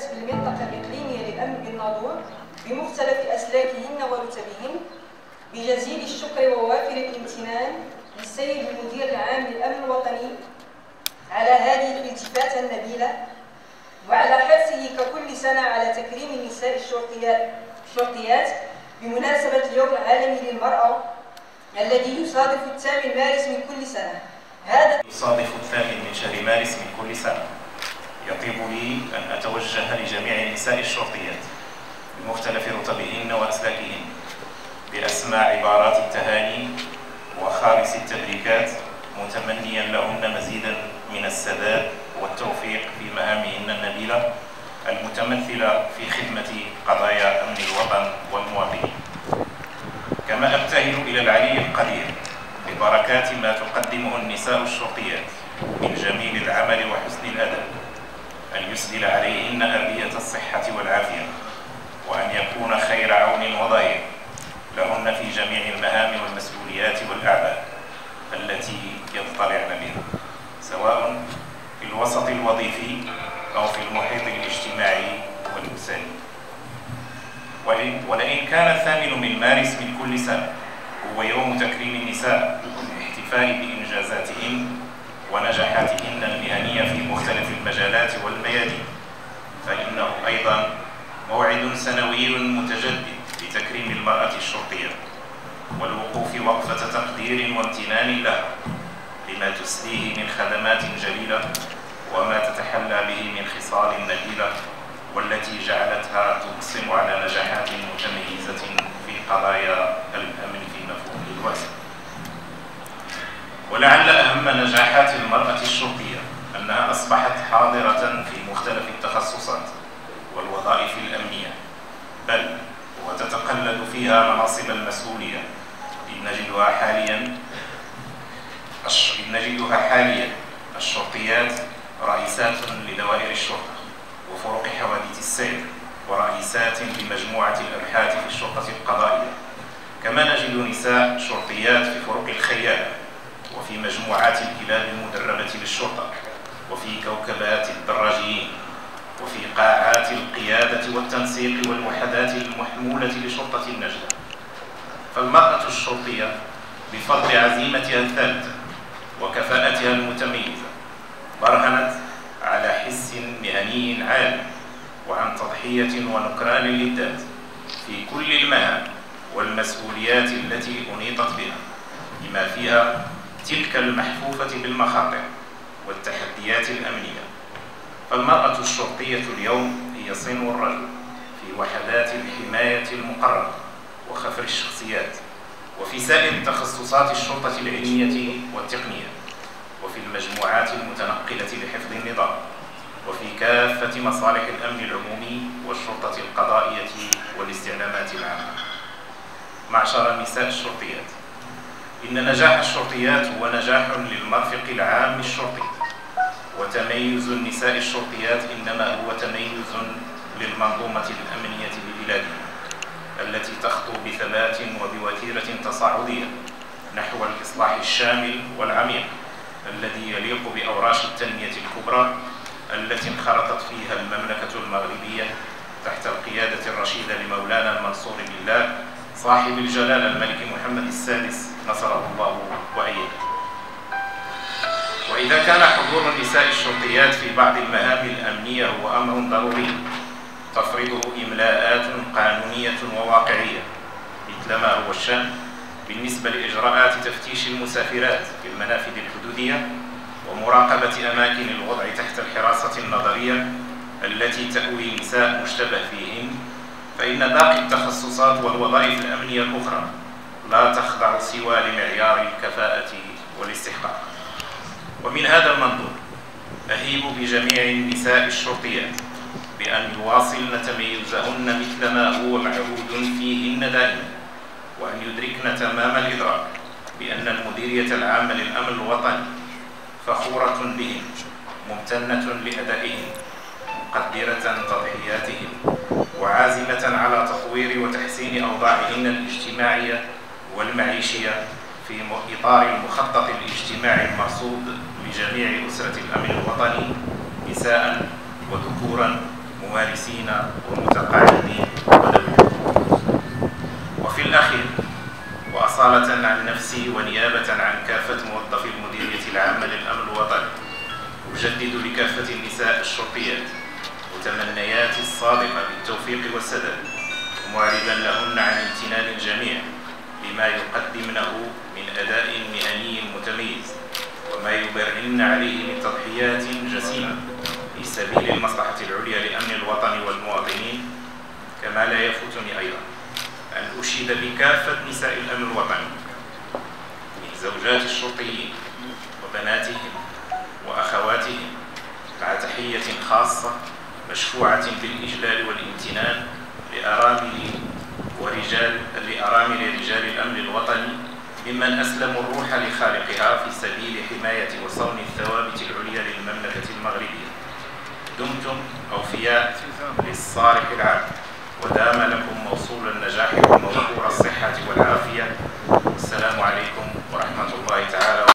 بالمنطقة الإقليمية للأمن بالناظور بمختلف أسلاكهن ورتبهن، بجزيل الشكر ووافر الامتنان للسيد المدير العام للأمن الوطني على هذه الالتفاتة النبيلة، وعلى حرصه ككل سنة على تكريم نساء الشرطيات بمناسبة اليوم العالمي للمرأة الذي يصادف 8 مارس من كل سنة. هذا يصادف 8 من شهر مارس من كل سنة. يطيب لي أن أتوجه لجميع نساء الشرطيات بمختلف رتبهن وأسلاكهن بأسمى عبارات التهاني وخالص التبريكات، متمنيا لهن مزيدا من السداد والتوفيق في مهامهن النبيلة المتمثلة في خدمة قضايا أمن الوطن والمواطنين. كما أبتهل إلى العلي القدير ببركات ما تقدمه النساء الشرطيات من جميل العمل وحسن الأدب، أن يسدل عليهن أرضية الصحة والعافية، وأن يكون خير عون وظهير لهن في جميع المهام والمسؤوليات والأعباء التي يضطلعن بها، سواء في الوسط الوظيفي أو في المحيط الاجتماعي والأسري. ولئن كان 8 من مارس من كل سنة هو يوم تكريم النساء والاحتفال بإنجازاتهن ونجاحاتهن المهنية في مختلف المجالات والميادين، فإنه أيضا موعد سنوي متجدد لتكريم المرأة الشرطية والوقوف وقفة تقدير وامتنان لها لما تسديه من خدمات جليلة وما تتحلى به من خصال نبيلة، والتي جعلتها تقسم على نجاحات متميزة في قضايا الأمن في مفهومه الواسع. ولعل أهم نجاحات المرأة الشرطية أنها أصبحت حاضرة في مختلف التخصصات والوظائف الأمنية، بل وتتقلد فيها مناصب المسؤولية. نجدها حاليا الشرطيات رئيسات لدوائر الشرطة وفرق حوادث السير، ورئيسات لمجموعة الأبحاث في الشرطة القضائية. كما نجد نساء شرطيات في فرق الخيالة وفي مجموعات الكلاب المدربة للشرطة وفي كوكبات الدراجيين وفي قاعات القيادة والتنسيق والوحدات المحمولة لشرطة النجدة. فالمرأة الشرطية بفضل عزيمتها الثابتة وكفاءتها المتميزة برهنت على حس مهني عالي وعن تضحية ونكران للذات في كل المهام والمسؤوليات التي أنيطت بها، بما فيها تلك المحفوفة بالمخاطر والتحديات الأمنية. فالمرأة الشرطية اليوم هي صنو الرجل في وحدات الحماية المقربة وخفر الشخصيات، وفي سائر تخصصات الشرطة العلمية والتقنية، وفي المجموعات المتنقلة لحفظ النظام، وفي كافة مصالح الأمن العمومي والشرطة القضائية والاستعلامات العامة. معشر نساء الشرطيات، إن نجاح الشرطيات هو نجاح للمرفق العام الشرطي، وتميز النساء الشرطيات إنما هو تميز للمنظومة الأمنية ببلادنا التي تخطو بثبات وبوتيرة تصاعدية نحو الإصلاح الشامل والعميق الذي يليق بأوراش التنمية الكبرى التي انخرطت فيها المملكة المغربية تحت القيادة الرشيدة لمولانا المنصور بالله صاحب الجلالة الملك محمد السادس نصره الله وأيده. وإذا كان حضور النساء الشرطيات في بعض المهام الأمنية هو أمر ضروري تفرضه إملاءات قانونية وواقعية، مثلما هو الشأن بالنسبة لإجراءات تفتيش المسافرات في المنافذ الحدودية ومراقبة أماكن الوضع تحت الحراسة النظرية التي تأوي نساء مشتبه فيهن، فإن باقي التخصصات والوظائف الأمنية الأخرى لا تخضع سوى لمعيار الكفاءة والاستحقاق. ومن هذا المنظور أهيب بجميع النساء الشرطيات بأن يواصلن تميزهن مثلما هو معهود فيهن دائما، وأن يدركن تمام الإدراك بأن المديرية العامة للأمن الوطني فخورة بهن، ممتنة لأدائهن، مقدرة تضحياتهن، وعازمة على تطوير وتحسين أوضاعهن الاجتماعية والمعيشية في إطار المخطط الاجتماعي المرصود لجميع أسرة الأمن الوطني نساء وذكورا، ممارسين ومتقاعدين وذوي. وفي الأخير وأصالة عن نفسي ونيابة عن كافة موظفي المديرية العامة للأمن الوطني، أجدد لكافة النساء الشرطيات متمنياتي الصادقة بالتوفيق والسداد، معربا لهن عن امتنان الجميع لما يقدمنه من أداء مهني متميز وما يبرهن عليه من تضحيات جسيمة في سبيل المصلحة العليا لأمن الوطن والمواطنين. كما لا يفوتني أيضا أن أشيد بكافة نساء الأمن الوطني من زوجات الشرطيين وبناتهم وأخواتهم، مع تحية خاصة مشفوعة بالإجلال والامتنان لأرامل رجال الأمن الوطني ممن أسلموا الروح لخالقها في سبيل حماية وصون الثوابت العليا للمملكة المغربية. دمتم أوفياء للصالح العام، ودام